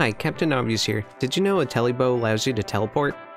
Hi, Captain Obvious here. Did you know a Tele Bow allows you to teleport?